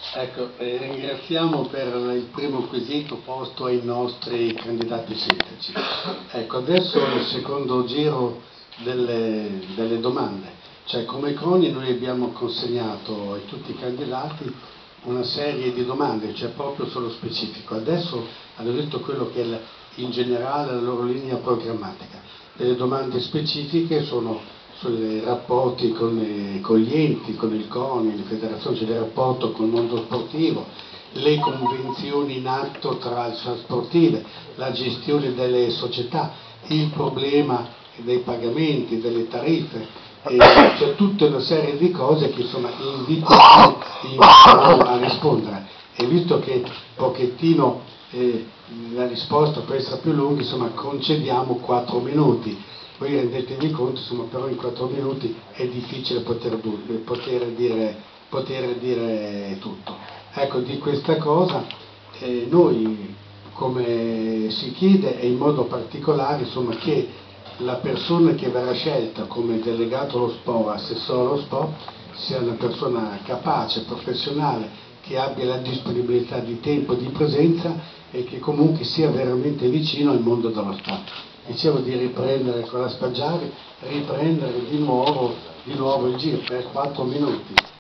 Ecco, ringraziamo per il primo quesito posto ai nostri candidati sindaci. Ecco, adesso il secondo giro delle domande. Cioè, come CONI noi abbiamo consegnato a tutti i candidati una serie di domande, cioè proprio sullo specifico. Adesso hanno detto quello che è in generale la loro linea programmatica. Le domande specifiche sono sui rapporti con gli enti, con il CONI, le federazioni, cioè il rapporto con il mondo sportivo, le convenzioni in atto tra le società sportive, la gestione delle società, il problema dei pagamenti, delle tariffe, c'è tutta una serie di cose che insomma invito a rispondere. E visto che un pochettino la risposta può essere più lunga, insomma concediamo 4 minuti. Voi rendetevi conto, insomma, però in 4 minuti è difficile poter dire tutto. Ecco, di questa cosa noi, come si chiede, e in modo particolare, insomma, che la persona che verrà scelta come delegato allo sport, assessore allo sport, sia una persona capace, professionale, che abbia la disponibilità di tempo e di presenza e che comunque sia veramente vicino al mondo dello sport. Dicevo di riprendere con la Spaggiari, riprendere di nuovo il giro per 4 minuti.